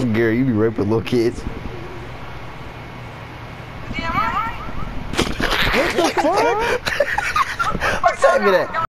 Gary, you be raping little kids. What the fuck? What's that?